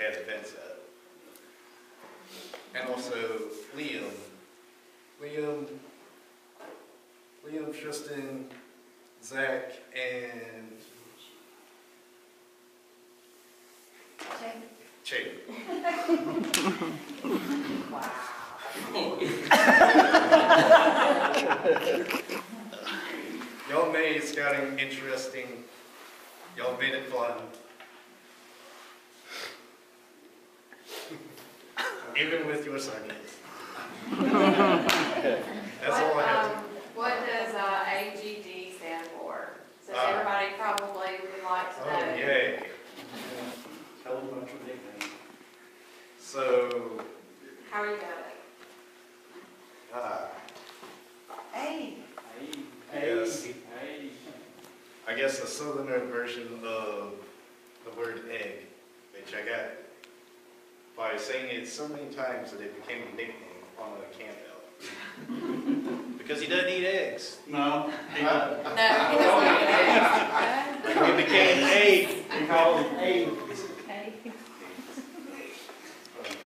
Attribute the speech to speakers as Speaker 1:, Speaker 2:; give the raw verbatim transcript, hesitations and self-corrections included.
Speaker 1: had events at. And also Liam. Liam, Liam, Tristan, Zach, and Che.
Speaker 2: Wow.
Speaker 1: Y'all made scouting interesting. Y'all made it fun. Even with your sarcasm. That's
Speaker 2: what,
Speaker 1: all I have
Speaker 2: um,
Speaker 1: to.
Speaker 2: What does uh, A G D stand for? So
Speaker 1: Uh,
Speaker 2: everybody probably would like to
Speaker 1: Oh,
Speaker 2: know.
Speaker 1: yay.
Speaker 3: Tell them about your nickname.
Speaker 1: So,
Speaker 2: How are you doing?
Speaker 1: uh,
Speaker 2: Hey.
Speaker 3: Hey,
Speaker 1: Yes.
Speaker 3: hey, hey.
Speaker 1: I guess a southern version of the word egg, which I got by saying it so many times that it became a nickname on a camp out. Because he doesn't eat eggs.
Speaker 3: No.
Speaker 1: Uh,
Speaker 2: No, he